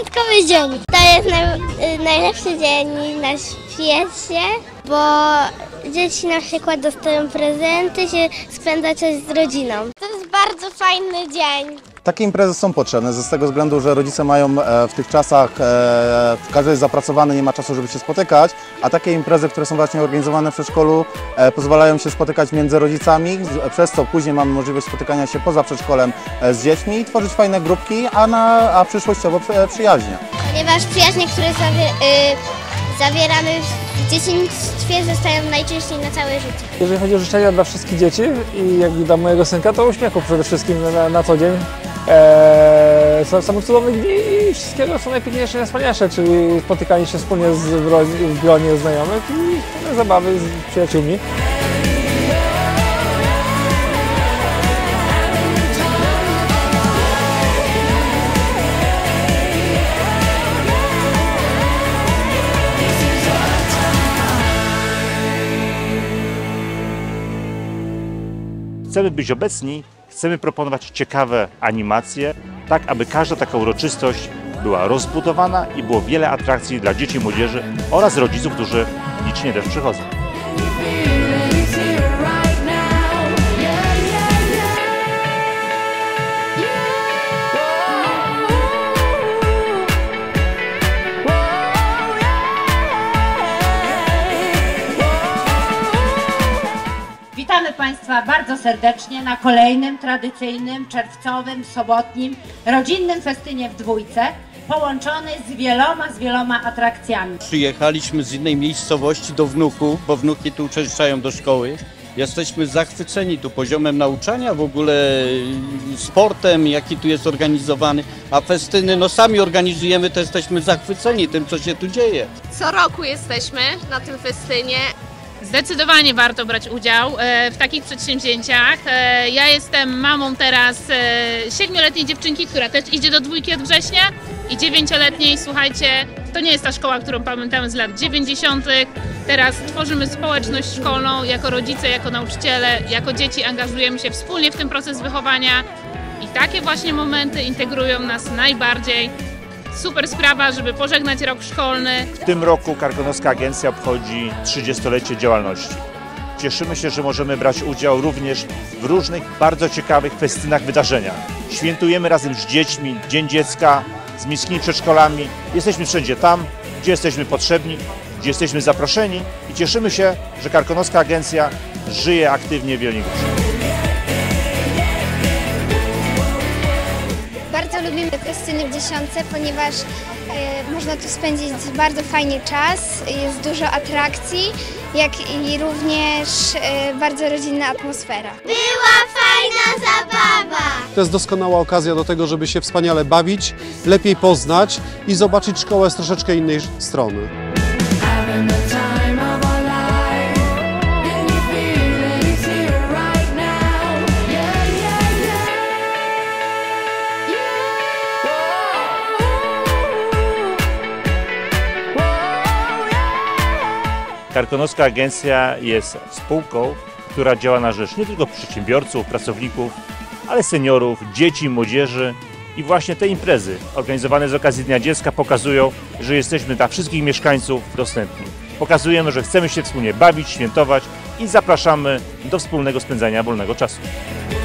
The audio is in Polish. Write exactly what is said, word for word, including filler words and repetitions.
wyjątkowy dzień. To jest naj, najlepszy dzień na świecie, bo dzieci na przykład dostają prezenty, się spędza czas z rodziną. To jest bardzo fajny dzień. Takie imprezy są potrzebne z tego względu, że rodzice mają w tych czasach, każdy jest zapracowany, nie ma czasu, żeby się spotykać, a takie imprezy, które są właśnie organizowane w przedszkolu, pozwalają się spotykać między rodzicami, przez co później mamy możliwość spotykania się poza przedszkolem z dziećmi i tworzyć fajne grupki, a, na, a przyszłościowo przyjaźnie. Ponieważ przyjaźnie, które zawier y, zawieramy w dzieciństwie, zostają najczęściej na całe życie. Jeżeli chodzi o życzenia dla wszystkich dzieci i jak dla mojego synka, to uśmiechu przede wszystkim na, na co dzień. Eee, samych cudownych dni i wszystkiego co najpiękniejsze i najwspanialsze, czyli spotykanie się wspólnie z, w gronie znajomych i zabawy z przyjaciółmi. Chcemy być obecni, chcemy proponować ciekawe animacje, tak aby każda taka uroczystość była rozbudowana i było wiele atrakcji dla dzieci i młodzieży oraz rodziców, którzy licznie też przychodzą. Witamy Państwa bardzo serdecznie na kolejnym tradycyjnym, czerwcowym, sobotnim, rodzinnym festynie w Dwójce, połączony z wieloma, z wieloma atrakcjami. Przyjechaliśmy z innej miejscowości do wnuków, bo wnuki tu uczęszczają do szkoły. Jesteśmy zachwyceni tu poziomem nauczania, w ogóle sportem, jaki tu jest organizowany, a festyny no sami organizujemy, to jesteśmy zachwyceni tym, co się tu dzieje. Co roku jesteśmy na tym festynie. Zdecydowanie warto brać udział w takich przedsięwzięciach. Ja jestem mamą teraz siedmioletniej dziewczynki, która też idzie do dwójki od września i dziewięcioletniej. Słuchajcie, to nie jest ta szkoła, którą pamiętamy z lat dziewięćdziesiątych. Teraz tworzymy społeczność szkolną jako rodzice, jako nauczyciele, jako dzieci angażujemy się wspólnie w ten proces wychowania i takie właśnie momenty integrują nas najbardziej. Super sprawa, żeby pożegnać rok szkolny. W tym roku Karkonoska Agencja obchodzi trzydziestolecie działalności. Cieszymy się, że możemy brać udział również w różnych bardzo ciekawych festynach, wydarzeniach. Świętujemy razem z dziećmi Dzień Dziecka, z miejskimi przedszkolami. Jesteśmy wszędzie tam, gdzie jesteśmy potrzebni, gdzie jesteśmy zaproszeni i cieszymy się, że Karkonoska Agencja żyje aktywnie w Jeleniej Górze. Bardzo lubimy festyny w Dziesiątce, ponieważ e, można tu spędzić bardzo fajnie czas, jest dużo atrakcji, jak i również e, bardzo rodzinna atmosfera. Była fajna zabawa! To jest doskonała okazja do tego, żeby się wspaniale bawić, lepiej poznać i zobaczyć szkołę z troszeczkę innej strony. Karkonoska Agencja jest spółką, która działa na rzecz nie tylko przedsiębiorców, pracowników, ale seniorów, dzieci, młodzieży i właśnie te imprezy organizowane z okazji Dnia Dziecka pokazują, że jesteśmy dla wszystkich mieszkańców dostępni. Pokazujemy, że chcemy się wspólnie bawić, świętować i zapraszamy do wspólnego spędzania wolnego czasu.